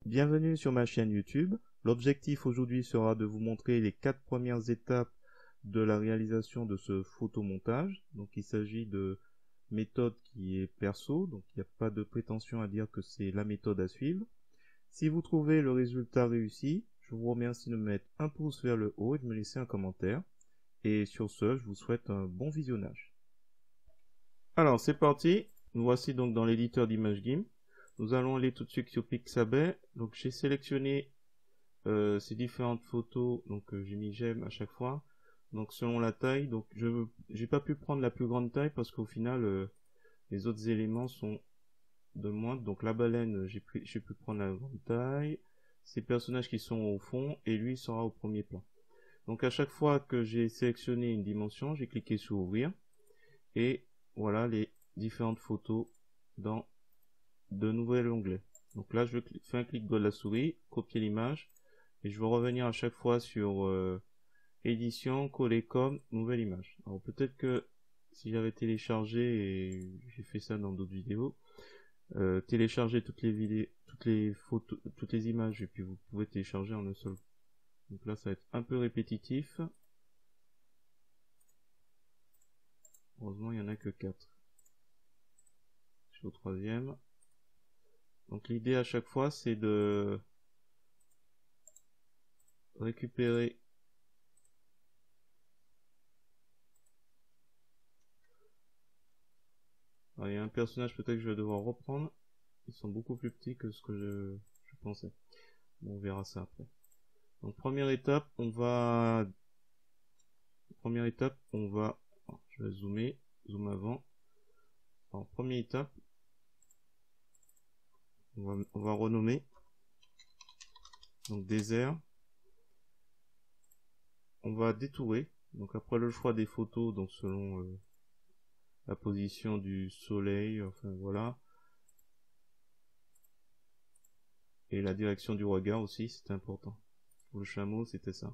Bienvenue sur ma chaîne YouTube. L'objectif aujourd'hui sera de vous montrer les 4 premières étapes de la réalisation de ce photomontage. Donc il s'agit de méthode qui est perso, donc il n'y a pas de prétention à dire que c'est la méthode à suivre. Si vous trouvez le résultat réussi, je vous remercie de me mettre un pouce vers le haut et de me laisser un commentaire. Et sur ce, je vous souhaite un bon visionnage. Alors c'est parti, nous voici donc dans l'éditeur d'image GIMP. Nous allons aller tout de suite sur Pixabay. Donc j'ai sélectionné ces différentes photos, donc j'ai mis j'aime à chaque fois. Donc selon la taille, donc j'ai pas pu prendre la plus grande taille parce qu'au final les autres éléments sont de moindre. Donc la baleine, j'ai pu prendre la grande taille. Ces personnages qui sont au fond et lui sera au premier plan. Donc à chaque fois que j'ai sélectionné une dimension, j'ai cliqué sur ouvrir et voilà les différentes photos dans de nouveaux onglets. Donc là, je fais un clic droit de la souris, copier l'image, et je vais revenir à chaque fois sur édition, coller comme, nouvelle image. Alors peut-être que si j'avais téléchargé, et j'ai fait ça dans d'autres vidéos, télécharger toutes les photos, toutes les images, et puis vous pouvez télécharger en un seul. Donc là, ça va être un peu répétitif. Heureusement, il n'y en a que 4. Je suis au 3e. Donc l'idée à chaque fois, c'est de récupérer il y a un personnage peut-être que je vais devoir reprendre. Ils sont beaucoup plus petits que ce que je pensais. Bon, on verra ça après. Donc première étape, on va je vais zoom avant. Alors première étape, on va renommer. Donc désert. On va détourer. Donc après le choix des photos, donc selon la position du soleil, enfin voilà. Et la direction du regard aussi, c'était important. Pour le chameau, c'était ça.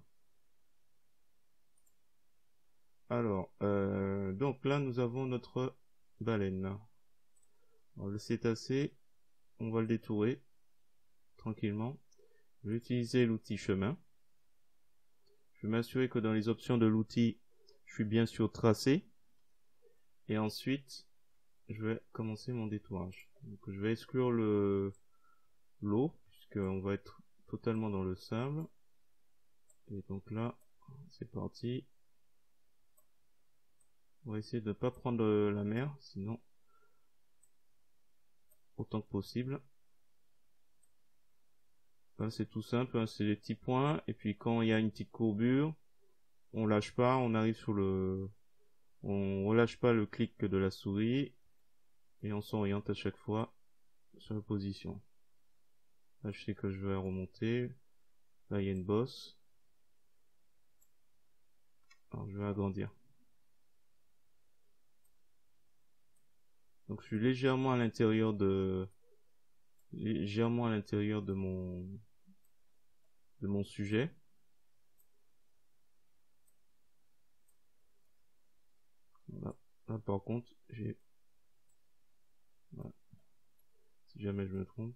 Alors, donc là, nous avons notre baleine. Alors, le cétacé, on va le détourer tranquillement. Je vais utiliser l'outil chemin. Je vais m'assurer que dans les options de l'outil, je suis bien sur tracé. Et ensuite, je vais commencer mon détourage. Donc, je vais exclure l'eau, puisqu'on va être totalement dans le sable. Et donc là, c'est parti. On va essayer de ne pas prendre la mer, sinon autant que possible. Là, c'est tout simple, hein, c'est les petits points. Et puis quand il y a une petite courbure, on lâche pas, on arrive sur on relâche pas le clic de la souris et on s'oriente à chaque fois sur la position. Là, je sais que je vais remonter. Là, il y a une bosse. Alors, je vais agrandir. Donc, je suis légèrement à l'intérieur de mon sujet. Voilà. Là, par contre, voilà. Si jamais je me trompe.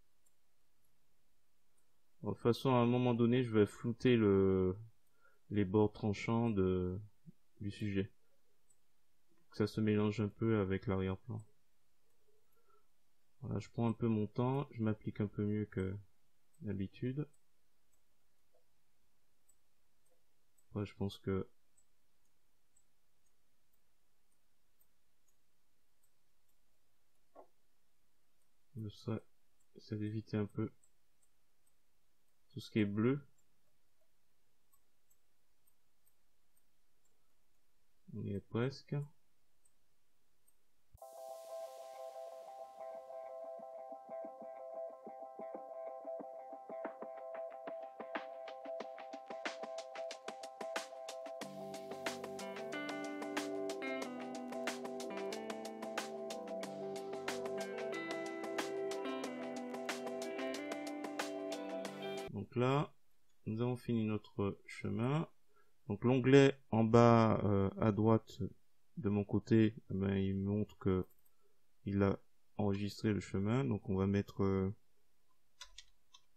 De toute façon, à un moment donné, je vais flouter les bords tranchants du sujet. Que ça se mélange un peu avec l'arrière-plan. Voilà, je prends un peu mon temps, je m'applique un peu mieux que d'habitude. Ouais, je pense que ça d'éviter un peu tout ce qui est bleu. On y est presque. Donc là, nous avons fini notre chemin. Donc l'onglet en bas à droite de mon côté, ben, il montre que il a enregistré le chemin. Donc on va mettre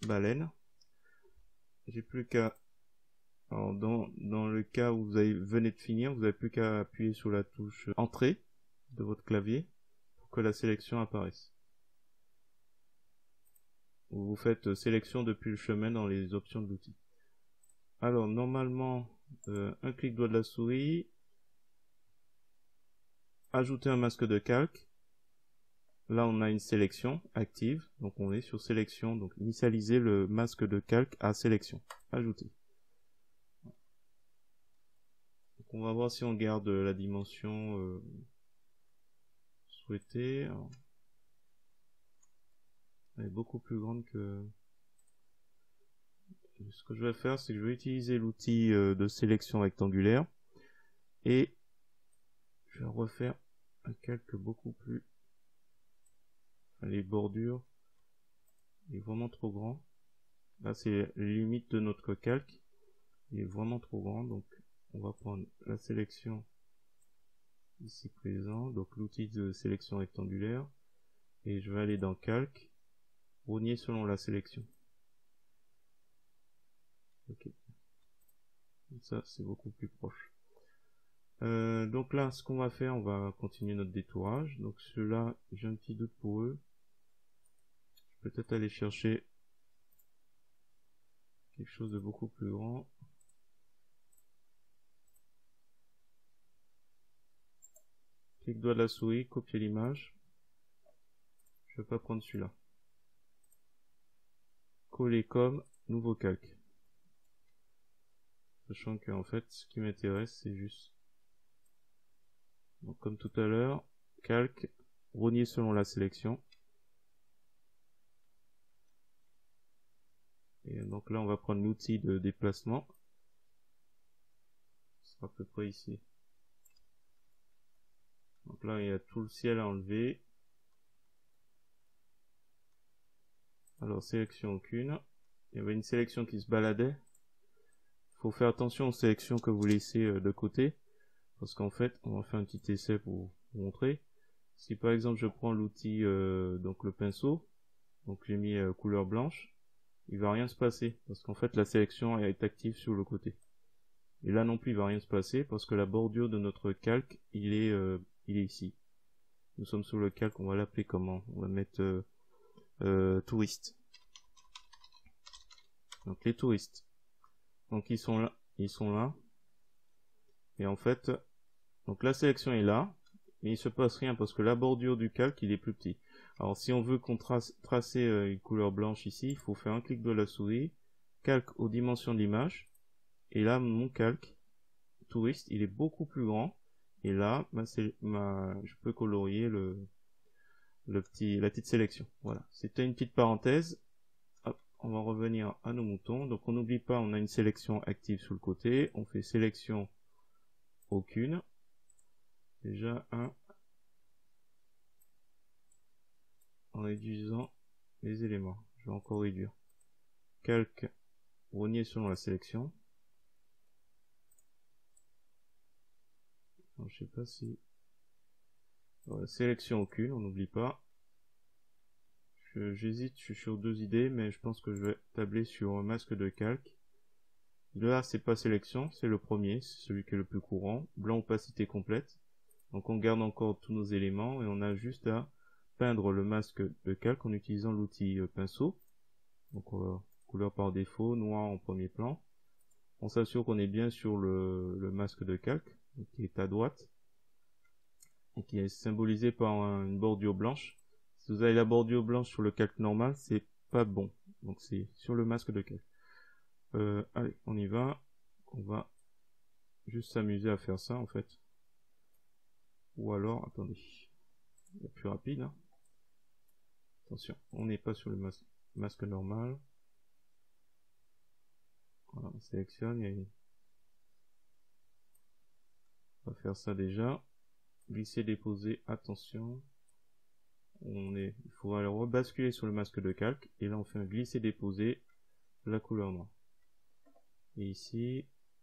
baleine. J'ai plus qu'à... Alors dans le cas où vous venez de finir, vous n'avez plus qu'à appuyer sur la touche Entrée de votre clavier pour que la sélection apparaisse. Vous faites sélection depuis le chemin dans les options de l'outil. Alors normalement, un clic droit de la souris, ajouter un masque de calque. Là on a une sélection active, donc on est sur sélection, donc initialiser le masque de calque à sélection, ajouter. Donc on va voir si on garde la dimension souhaitée. Alors, elle est beaucoup plus grande que... Ce que je vais faire, c'est que je vais utiliser l'outil de sélection rectangulaire et je vais refaire un calque beaucoup plus... Enfin, les bordures, il est vraiment trop grand. Là, c'est les limites de notre calque. Il est vraiment trop grand, donc on va prendre la sélection ici présent, donc l'outil de sélection rectangulaire, et je vais aller dans calque, rogner selon la sélection. Ok. Ça, c'est beaucoup plus proche. Donc là, ce qu'on va faire, on va continuer notre détourage. Donc ceux-là, j'ai un petit doute pour eux. Je vais peut-être aller chercher quelque chose de beaucoup plus grand. Clic droit de la souris, copier l'image. Je vais pas prendre celui-là. Coller comme, nouveau calque. Sachant que en fait, ce qui m'intéresse, c'est juste... Donc comme tout à l'heure, calque, rogner selon la sélection. Et donc là, on va prendre l'outil de déplacement. Ce sera à peu près ici. Donc là, il y a tout le ciel à enlever. Alors, sélection aucune. Il y avait une sélection qui se baladait. Il faut faire attention aux sélections que vous laissez de côté. Parce qu'en fait, on va faire un petit essai pour vous montrer. Si par exemple, je prends l'outil, donc le pinceau. Donc j'ai mis couleur blanche. Il va rien se passer. Parce qu'en fait, la sélection est active sur le côté. Et là non plus, il va rien se passer. Parce que la bordure de notre calque, il est ici. Nous sommes sur le calque, on va l'appeler comment? On va mettre touristes. Donc les touristes. Donc ils sont là. Et en fait, donc la sélection est là, mais il se passe rien parce que la bordure du calque il est plus petit. Alors si on veut qu'on tracer une couleur blanche ici, il faut faire un clic de la souris, calque aux dimensions de l'image, et là mon calque touriste il est beaucoup plus grand. Et là, je peux colorier la petite sélection. Voilà, c'était une petite parenthèse. Hop, on va revenir à nos moutons. Donc on n'oublie pas, on a une sélection active sur le côté. On fait sélection aucune. Déjà un en réduisant les éléments. Je vais encore réduire. Calque, rogner selon la sélection. Alors, je sais pas si... Voilà, sélection aucune, on n'oublie pas. J'hésite, je suis sur deux idées, mais je pense que je vais tabler sur un masque de calque. Là, c'est pas sélection, c'est le premier, c'est celui qui est le plus courant. Blanc opacité complète. Donc on garde encore tous nos éléments et on a juste à peindre le masque de calque en utilisant l'outil pinceau. Donc couleur par défaut, noir en premier plan. On s'assure qu'on est bien sur le masque de calque, qui est à droite, et qui est symbolisé par une bordure blanche. Si vous avez la bordure blanche sur le calque normal, c'est pas bon. Donc c'est sur le masque de calque. Allez, on y va. On va juste s'amuser à faire ça en fait. Ou alors, attendez, il y a plus rapide. Hein. Attention, on n'est pas sur le masque normal. Voilà, on sélectionne. On va faire ça déjà. Glisser, déposer, attention. Il faudra le rebasculer sur le masque de calque. Et là, on fait un glisser, déposer la couleur noire. Et ici,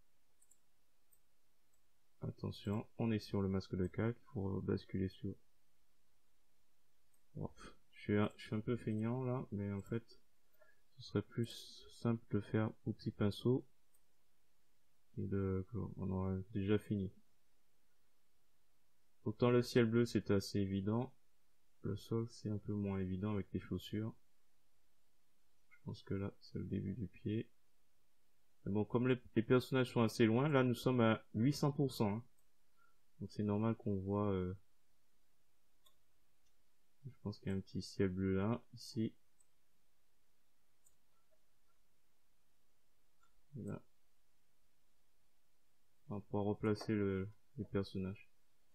attention, on est sur le masque de calque. Il faut basculer sur... Oh, je suis un peu feignant là, mais en fait, ce serait plus simple de faire au petit pinceau et on aura déjà fini. Autant le ciel bleu c'est assez évident, le sol c'est un peu moins évident avec les chaussures. Je pense que là c'est le début du pied. Mais bon, comme les personnages sont assez loin, là nous sommes à 800%. Hein. Donc c'est normal qu'on voit... je pense qu'il y a un petit ciel bleu là, ici. Là. On va pouvoir replacer les personnages.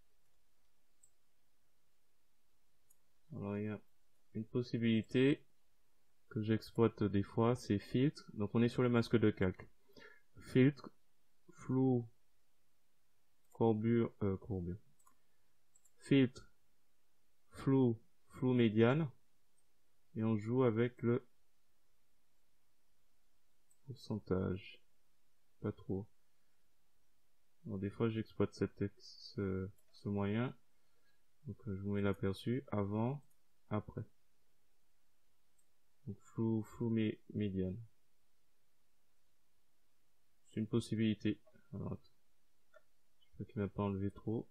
Alors il y a une possibilité que j'exploite des fois, c'est filtre. Donc on est sur le masque de calque. Filtre, flou, courbure. Filtre, flou médiane. Et on joue avec le pourcentage. Pas trop. Alors des fois j'exploite ce moyen. Donc je vous mets l'aperçu avant, après. Donc flou médiane. C'est une possibilité. Alors, j'espère qu'il ne m'a pas enlevé trop.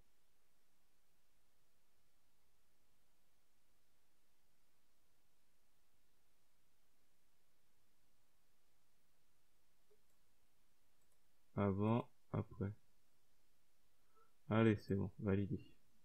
Avant, après. Allez, c'est bon, validé.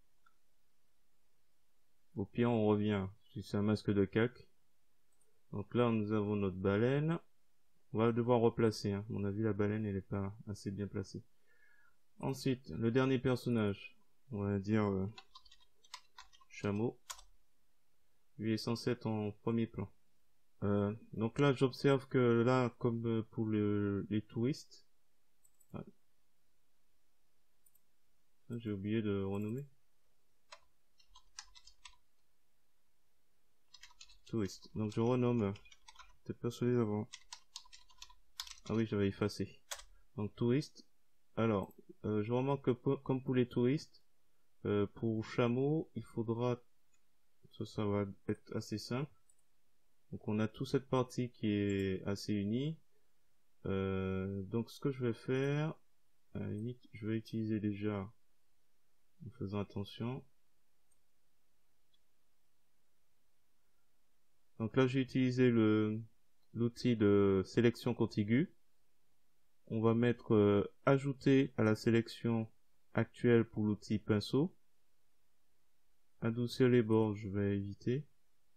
Au pire, on revient. Si c'est un masque de calque. Donc là, nous avons notre baleine. On va devoir replacer. Hein. À mon avis, la baleine, elle n'est pas assez bien placée. Ensuite, le dernier personnage. On va dire chameau. Lui est censé être en premier plan. Donc là, j'observe que là, comme pour les touristes, j'ai oublié de renommer. Touriste. Donc je renomme. J'étais persuadé avant. Ah oui, j'avais effacé. Donc touriste. Alors, je remarque que comme pour les touristes, pour chameau, il faudra... Ça va être assez simple. Donc on a toute cette partie qui est assez unie. Donc ce que je vais faire, à la limite, je vais utiliser déjà, en faisant attention. Donc là j'ai utilisé l'outil de sélection contiguë. On va mettre ajouter à la sélection actuelle pour l'outil pinceau. Adoucir les bords, je vais éviter.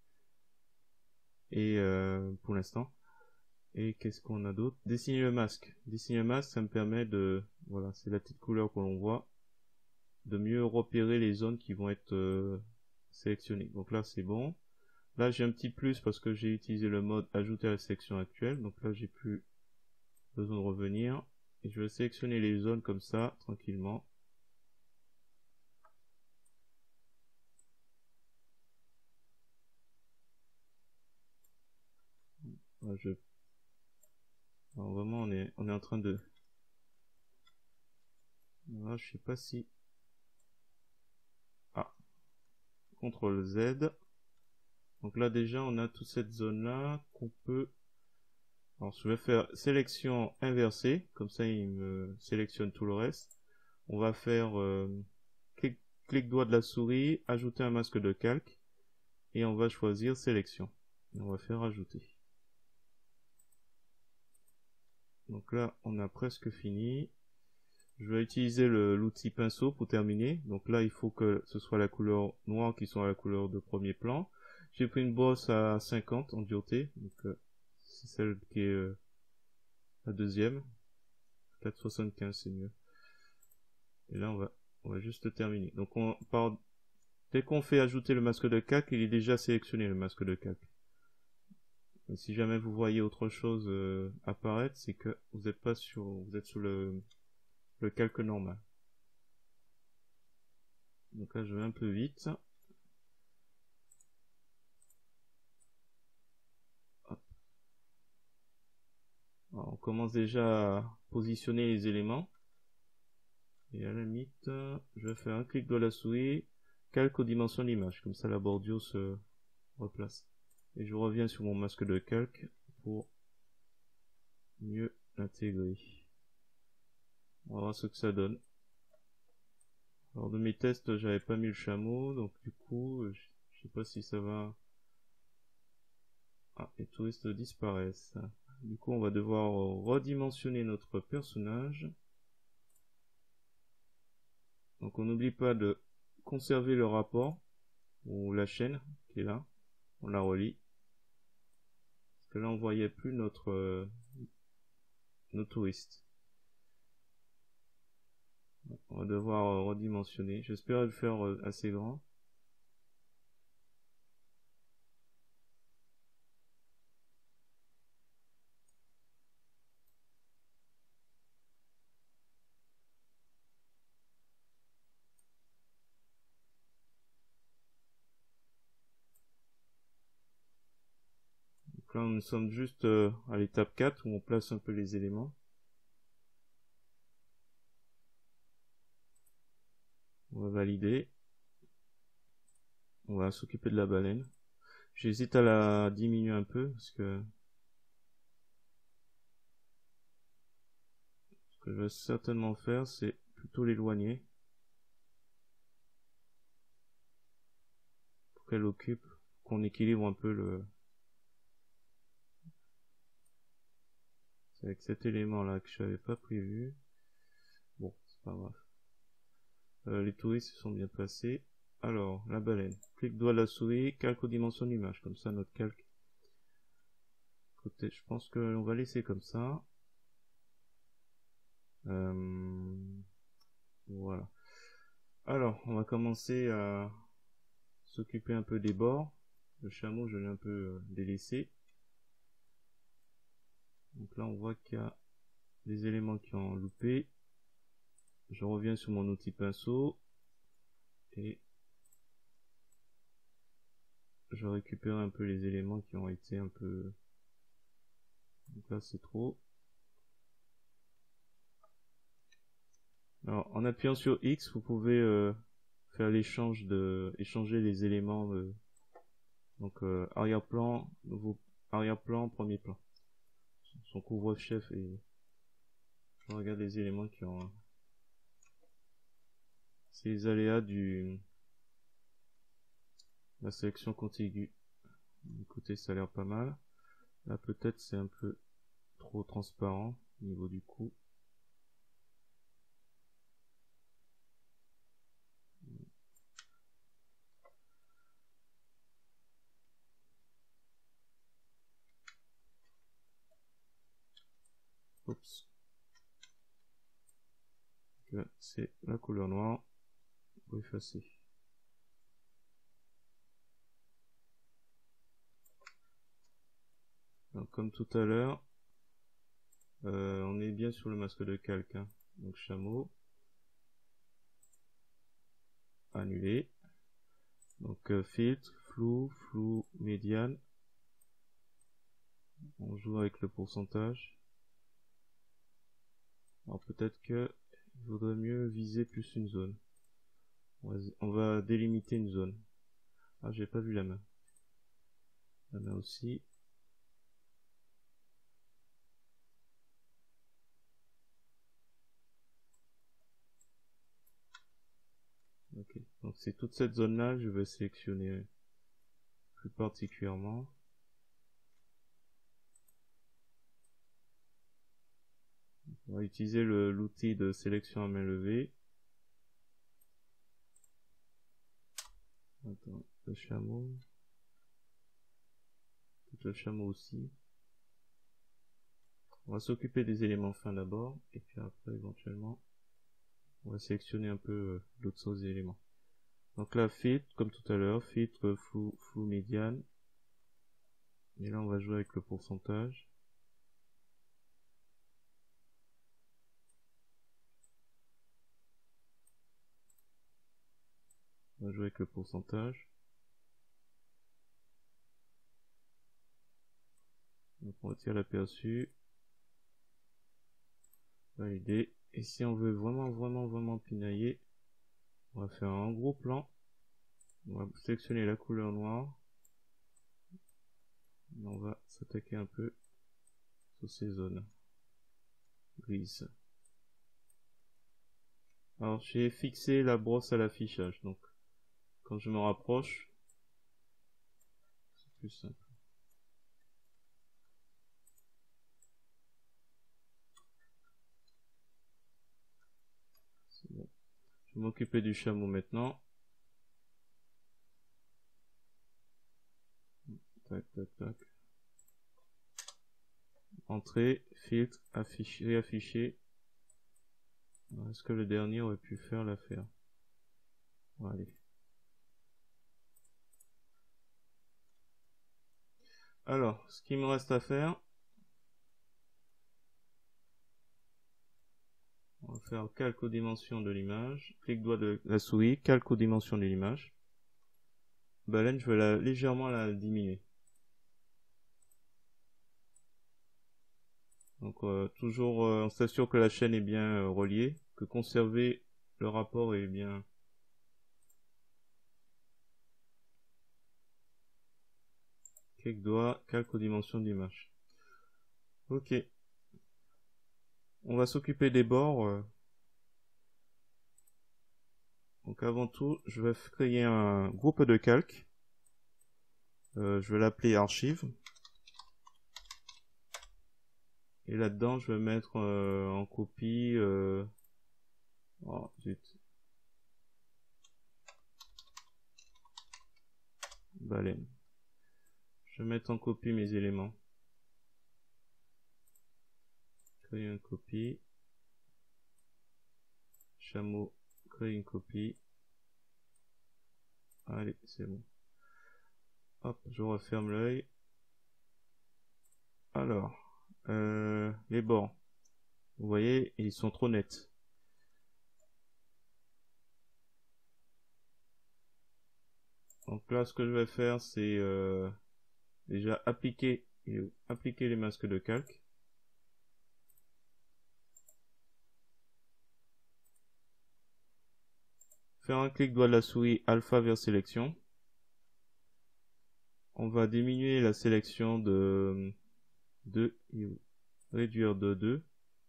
Et pour l'instant. Et qu'est-ce qu'on a d'autre? Dessiner le masque. Dessiner le masque, ça me permet de... Voilà, c'est la petite couleur que l'on voit. De mieux repérer les zones qui vont être sélectionnées. Donc là, c'est bon. Là, j'ai un petit plus parce que j'ai utilisé le mode ajouter à la sélection actuelle. Donc là, j'ai plus besoin de revenir. Et je vais sélectionner les zones comme ça, tranquillement. Alors vraiment, on est en train de... Là, je sais pas si... Ah. CTRL Z. Donc là, déjà, on a toute cette zone-là qu'on peut... Alors, je vais faire sélection inversée. Comme ça, il me sélectionne tout le reste. On va faire clic droit de la souris, ajouter un masque de calque. Et on va choisir sélection. Et on va faire ajouter. Donc là, on a presque fini. Je vais utiliser l'outil pinceau pour terminer. Donc là, il faut que ce soit la couleur noire qui soit la couleur de premier plan. J'ai pris une brosse à 50 en dureté. Donc c'est celle qui est la deuxième. 4,75 c'est mieux. Et là, on va juste terminer. Donc dès qu'on fait ajouter le masque de calque, il est déjà sélectionné le masque de calque. Et si jamais vous voyez autre chose apparaître, c'est que vous êtes pas sur, vous êtes sur le calque normal. Donc là, je vais un peu vite. Hop. Alors, on commence déjà à positionner les éléments. Et à la limite, je vais faire un clic de la souris, calque aux dimensions de l'image. Comme ça, la bordure se replace. Et je reviens sur mon masque de calque pour mieux l'intégrer. On va voir ce que ça donne. Alors de mes tests, j'avais pas mis le chameau, donc du coup, je sais pas si ça va... Ah, les touristes disparaissent. Du coup, on va devoir redimensionner notre personnage. Donc on n'oublie pas de conserver le rapport, ou la chaîne qui est là. On la relie. Parce que là, on voyait plus nos touristes. On va devoir redimensionner. J'espère le faire assez grand. Donc là, nous sommes juste à l'étape 4 où on place un peu les éléments. On va valider. On va s'occuper de la baleine. J'hésite à la diminuer un peu parce que ce que je vais certainement faire, c'est plutôt l'éloigner pour qu'elle occupe, qu'on équilibre un peu le... C'est avec cet élément là que je n'avais pas prévu. Bon, c'est pas grave. Les touristes sont bien placés. Alors, la baleine. Clic droit de la souris, calque aux dimensions d'image. Comme ça, notre calque. Côté, je pense qu'on va laisser comme ça. Voilà. Alors, on va commencer à s'occuper un peu des bords. Le chameau, je l'ai un peu délaissé. Donc là, on voit qu'il y a des éléments qui ont loupé. Je reviens sur mon outil pinceau. Et je récupère un peu les éléments qui ont été un peu... Donc là, c'est trop. Alors, en appuyant sur X, vous pouvez faire l'échange échanger les éléments. Donc, arrière-plan, nouveau arrière-plan, premier plan. Son couvre-chef et je regarde les éléments qui ont. C'est les aléas la sélection contiguë. Écoutez, ça a l'air pas mal. Là, peut-être c'est un peu trop transparent au niveau du coup. Oups. C'est la couleur noire pour effacer. Donc, comme tout à l'heure, on est bien sur le masque de calque. Hein. Donc chameau. Annuler. Donc filtre, flou médiane. On joue avec le pourcentage. Alors peut-être que il vaudrait mieux viser plus une zone. On va délimiter une zone. Ah, j'ai pas vu la main. La main aussi. Ok, donc c'est toute cette zone-là que je vais sélectionner plus particulièrement. On va utiliser l'outil de sélection à main levée. Attends, le chameau. Le chameau aussi. On va s'occuper des éléments fins d'abord, et puis après éventuellement on va sélectionner un peu d'autres éléments. Donc là, filtre, comme tout à l'heure, filtre, flou médiane. Et là, on va jouer avec le pourcentage. On va jouer avec le pourcentage. Donc on retire l'aperçu. Valider. Et si on veut vraiment pinailler, on va faire un gros plan. On va sélectionner la couleur noire. Et on va s'attaquer un peu sur ces zones grises. Alors j'ai fixé la brosse à l'affichage, donc quand je me rapproche, c'est plus simple. C'est bon. Je vais m'occuper du chameau maintenant. Tac, tac, tac. Entrée, filtre, afficher, afficher. Est-ce que le dernier aurait pu faire l'affaire? Bon, allez. Alors, ce qu'il me reste à faire, on va faire calque aux dimensions de l'image. Clic droit de la souris, calque aux dimensions de l'image. Baleine, je vais légèrement la diminuer. Donc toujours on s'assure que la chaîne est bien reliée, que conserver le rapport est bien. Clic droit, calque aux dimensions d'image. Ok. On va s'occuper des bords. Donc avant tout, je vais créer un groupe de calque. Je vais l'appeler archive. Et là-dedans, je vais mettre en copie. Oh, zut. Baleine. Je vais mettre en copie mes éléments. Créer une copie. Chameau, créer une copie. Allez, c'est bon. Hop, je referme l'œil. Alors, les bords. Vous voyez, ils sont trop nets. Donc là, ce que je vais faire, c'est déjà appliquer les masques de calque. Faire un clic droit de la souris alpha vers sélection. On va diminuer la sélection de 2, réduire de 2.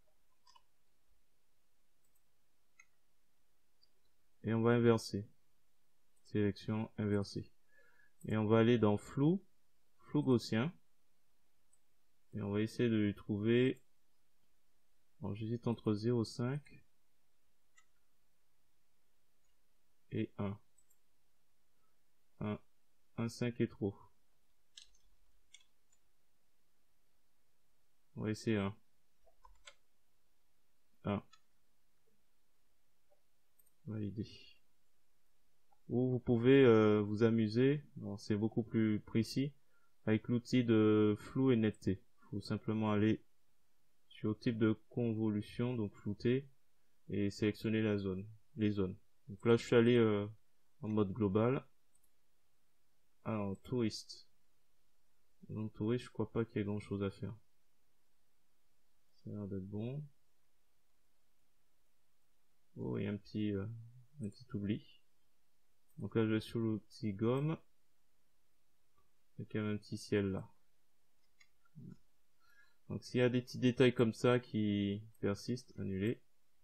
Et on va inverser. Sélection inversée. Et on va aller dans flou gaussien. Et on va essayer de lui trouver. Bon, j'hésite entre 0,5 et 1. 1,5 est trop. On va essayer 1. 1. Valider. Ou vous pouvez vous amuser, c'est beaucoup plus précis, avec l'outil de flou et netteté. Il faut simplement aller sur type de convolution, donc flouter, et sélectionner les zones. Donc là je suis allé en mode global. Alors touriste. Donc touriste, je crois pas qu'il y ait grand chose à faire. Ça a l'air d'être bon. Oh, il y a un petit oubli. Donc là je vais sur l'outil gomme. Il y a quand même un petit ciel là. Donc s'il y a des petits détails comme ça qui persistent, annuler.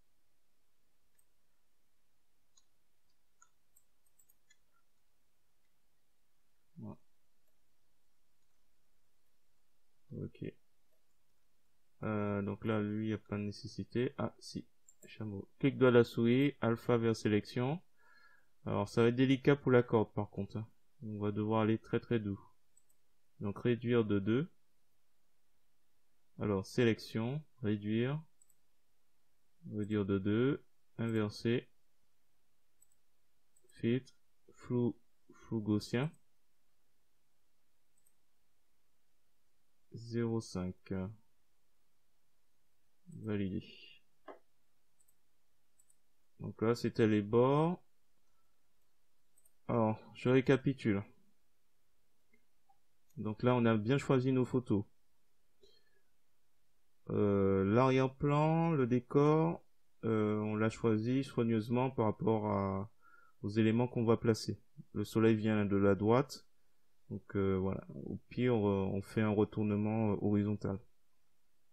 Voilà. Ok. Donc là, lui, il n'y a pas de nécessité. Ah, si. Chameau. Clic droit de la souris, alpha vers sélection. Alors, ça va être délicat pour la corde, par contre. On va devoir aller très très doux. Donc, réduire de 2. Alors, sélection, réduire. Réduire de 2. Inverser. Filtre. Flou gaussien. 0,5. Valider. Donc là, c'était les bords. Alors, je récapitule. Donc là, on a bien choisi nos photos. L'arrière-plan, le décor, on l'a choisi soigneusement par rapport aux éléments qu'on va placer. Le soleil vient de la droite. Donc voilà. Au pire, on fait un retournement horizontal.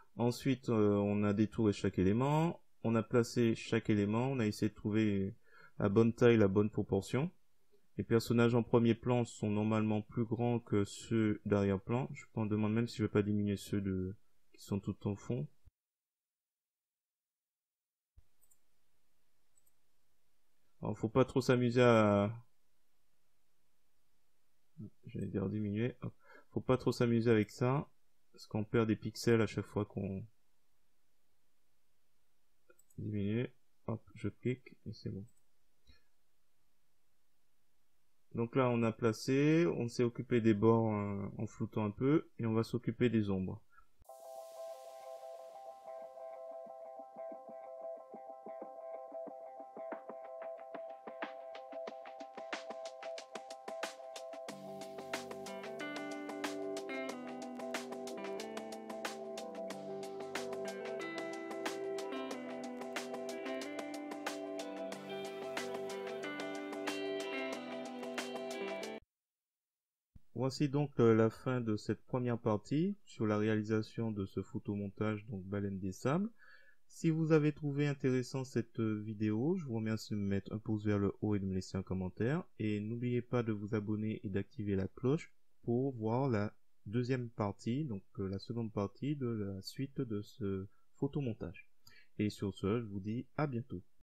Ensuite, on a détouré chaque élément, on a placé chaque élément, on a essayé de trouver la bonne taille, la bonne proportion. Les personnages en premier plan sont normalement plus grands que ceux d'arrière-plan. Je me demande même si je vais pas diminuer ceux qui sont tout en fond. Alors, faut pas trop s'amuser à... J'allais dire diminuer. Hop. Faut pas trop s'amuser avec ça, parce qu'on perd des pixels à chaque fois qu'on diminue. Hop, je clique et c'est bon. Donc là, on a placé, on s'est occupé des bords en floutant un peu, et on va s'occuper des ombres. Voici donc la fin de cette première partie sur la réalisation de ce photomontage, donc Baleine des Sables. Si vous avez trouvé intéressant cette vidéo, je vous remercie de me mettre un pouce vers le haut et de me laisser un commentaire. Et n'oubliez pas de vous abonner et d'activer la cloche pour voir la deuxième partie, donc la seconde partie de la suite de ce photomontage. Et sur ce, je vous dis à bientôt.